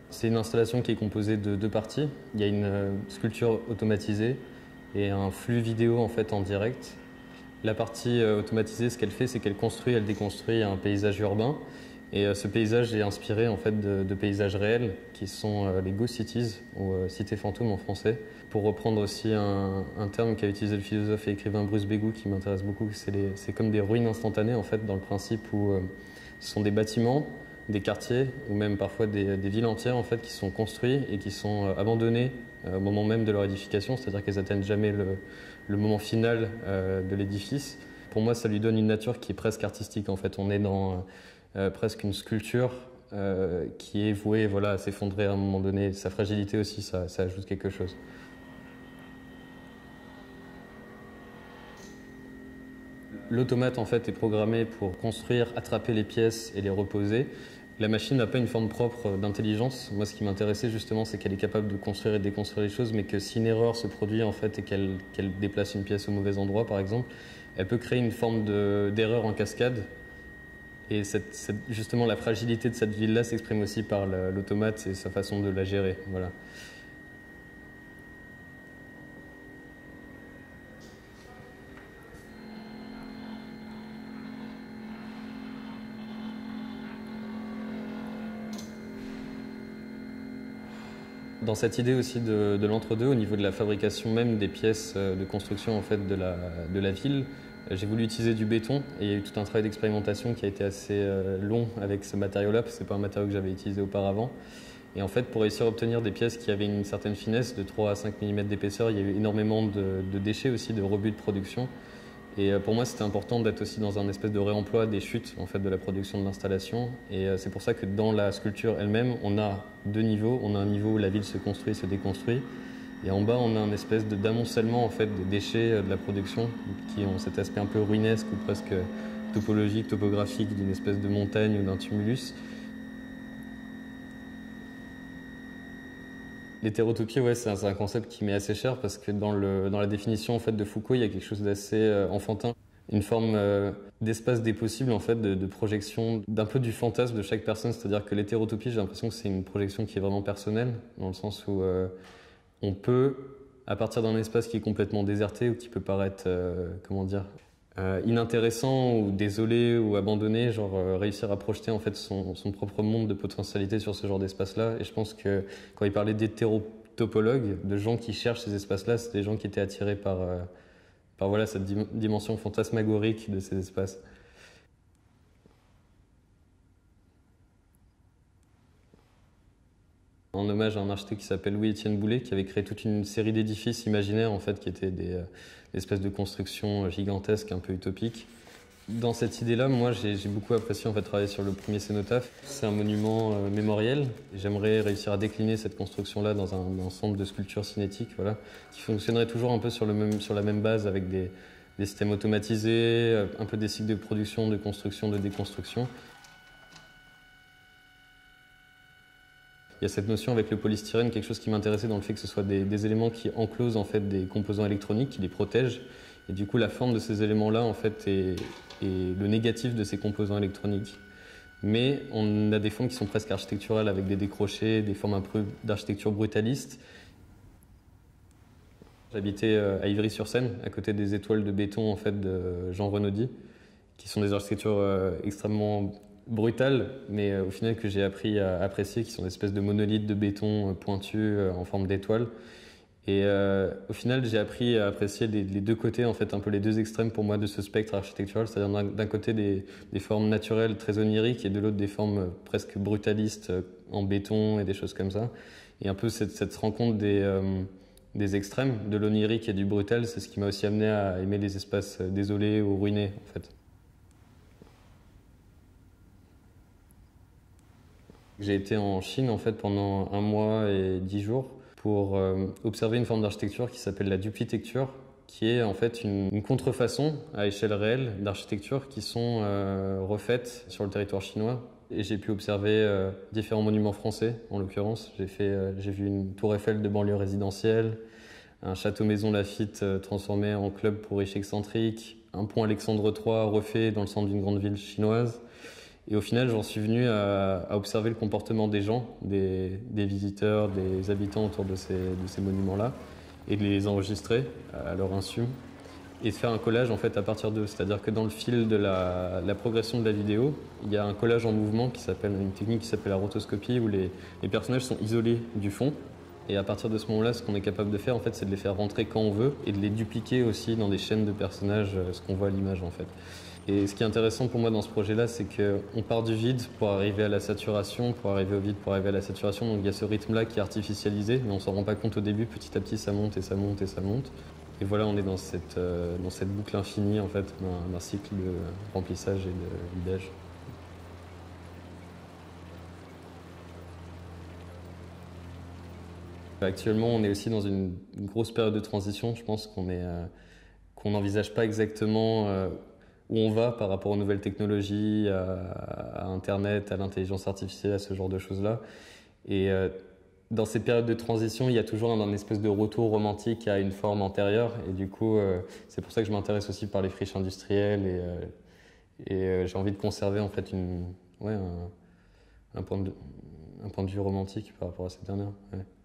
C'est une installation qui est composée de deux parties. Il y a une sculpture automatisée et un flux vidéo en fait en direct. La partie automatisée, ce qu'elle fait, c'est qu'elle construit, elle déconstruit un paysage urbain. Et ce paysage est inspiré en fait de paysages réels qui sont les ghost cities ou cités fantômes en français. Pour reprendre aussi un terme qu'a utilisé le philosophe et écrivain Bruce Begou qui m'intéresse beaucoup, c'est comme des ruines instantanées en fait dans le principe où ce sont des bâtiments, des quartiers ou même parfois des villes entières en fait qui sont construits et qui sont abandonnés au moment même de leur édification, c'est-à-dire qu'elles n'atteignent jamais le moment final de l'édifice. Pour moi, ça lui donne une nature qui est presque artistique en fait. On est dans presque une sculpture qui est vouée voilà, à s'effondrer à un moment donné. Sa fragilité aussi, ça ajoute quelque chose. L'automate en fait est programmé pour construire, attraper les pièces et les reposer. La machine n'a pas une forme propre d'intelligence. Moi, ce qui m'intéressait justement, c'est qu'elle est capable de construire et de déconstruire les choses, mais que si une erreur se produit en fait et qu'elle déplace une pièce au mauvais endroit, par exemple, elle peut créer une forme d'erreur en cascade. Et justement, la fragilité de cette ville-là s'exprime aussi par l'automate et sa façon de la gérer. Voilà. Dans cette idée aussi de l'entre-deux, au niveau de la fabrication même des pièces de construction en fait, de la ville, j'ai voulu utiliser du béton et il y a eu tout un travail d'expérimentation qui a été assez long avec ce matériau-là, parce que ce n'est pas un matériau que j'avais utilisé auparavant. Et en fait, pour réussir à obtenir des pièces qui avaient une certaine finesse, de 3 à 5 mm d'épaisseur, il y a eu énormément de déchets aussi, de rebuts de production. Et pour moi, c'était important d'être aussi dans un espèce de réemploi des chutes en fait, de la production de l'installation. Et c'est pour ça que dans la sculpture elle-même, on a deux niveaux. On a un niveau où la ville se construit, se déconstruit. Et en bas, on a un espèce d'amoncellement en fait, des déchets de la production qui ont cet aspect un peu ruinesque ou presque topologique, topographique d'une espèce de montagne ou d'un tumulus. L'hétérotopie, ouais, c'est un concept qui m'est assez cher parce que dans la définition en fait, de Foucault, il y a quelque chose d'assez enfantin. Une forme d'espace des possibles, en fait, de projection d'un peu du fantasme de chaque personne. C'est-à-dire que l'hétérotopie, j'ai l'impression que c'est une projection qui est vraiment personnelle, dans le sens où on peut, à partir d'un espace qui est complètement déserté ou qui peut paraître, comment dire, inintéressant ou désolé ou abandonné, genre réussir à projeter en fait son propre monde de potentialité sur ce genre d'espace-là. Et je pense que quand il parlait d'hétérotopologues, de gens qui cherchent ces espaces-là, c'est des gens qui étaient attirés par voilà, cette dimension fantasmagorique de ces espaces. En hommage à un architecte qui s'appelle Louis-Étienne Boulet, qui avait créé toute une série d'édifices imaginaires en fait, qui étaient des espèces de constructions gigantesques, un peu utopiques. Dans cette idée-là, moi, j'ai beaucoup apprécié en fait travailler sur le premier cénotaphe. C'est un monument mémoriel. J'aimerais réussir à décliner cette construction-là dans un ensemble de sculptures cinétiques, voilà, qui fonctionnerait toujours un peu sur la même base, avec des systèmes automatisés, un peu des cycles de production, de construction, de déconstruction. Il y a cette notion avec le polystyrène, quelque chose qui m'intéressait dans le fait que ce soit des éléments qui enclosent en fait des composants électroniques, qui les protègent. Et du coup, la forme de ces éléments-là en fait est le négatif de ces composants électroniques. Mais on a des formes qui sont presque architecturales avec des décrochés, des formes un peu d'architecture brutaliste. J'habitais à Ivry-sur-Seine, à côté des étoiles de béton en fait de Jean Renaudy, qui sont des architectures extrêmement brutales, mais au final que j'ai appris à apprécier, qui sont des espèces de monolithes de béton pointus en forme d'étoiles. Et au final, j'ai appris à apprécier les deux côtés, en fait, un peu les deux extrêmes pour moi de ce spectre architectural, c'est-à-dire d'un côté des formes naturelles très oniriques et de l'autre des formes presque brutalistes en béton et des choses comme ça. Et un peu cette rencontre des extrêmes, de l'onirique et du brutal, c'est ce qui m'a aussi amené à aimer les espaces désolés ou ruinés, en fait. J'ai été en Chine, en fait, pendant 1 mois et 10 jours pour observer une forme d'architecture qui s'appelle la duplitecture, qui est en fait une contrefaçon à échelle réelle d'architectures qui sont refaites sur le territoire chinois. Et j'ai pu observer différents monuments français, en l'occurrence. J'ai vu une tour Eiffel de banlieue résidentielle, un château Maison Laffitte transformé en club pour riches excentriques, un pont Alexandre III refait dans le centre d'une grande ville chinoise. Et au final, j'en suis venu à observer le comportement des gens, des visiteurs, des habitants autour de ces monuments-là, et de les enregistrer à leur insu, et de faire un collage en fait à partir d'eux. C'est-à-dire que dans le fil de la progression de la vidéo, il y a un collage en mouvement une technique qui s'appelle la rotoscopie, où les personnages sont isolés du fond. Et à partir de ce moment-là, ce qu'on est capable de faire, en fait, c'est de les faire rentrer quand on veut et de les dupliquer aussi dans des chaînes de personnages, ce qu'on voit à l'image en fait. Et ce qui est intéressant pour moi dans ce projet-là, c'est qu'on part du vide pour arriver à la saturation, pour arriver au vide, pour arriver à la saturation. Donc il y a ce rythme-là qui est artificialisé, mais on s'en rend pas compte au début. Petit à petit, ça monte et ça monte et ça monte. Et voilà, on est dans cette boucle infinie en fait, d'un cycle de remplissage et de vidage. Actuellement, on est aussi dans une grosse période de transition. Je pense qu'on n'envisage pas exactement où on va par rapport aux nouvelles technologies, à Internet, à l'intelligence artificielle, à ce genre de choses-là. Et dans ces périodes de transition, il y a toujours un espèce de retour romantique à une forme antérieure. Et du coup, c'est pour ça que je m'intéresse aussi par les friches industrielles. Et j'ai envie de conserver en fait un point de vue romantique par rapport à cette dernière. Ouais.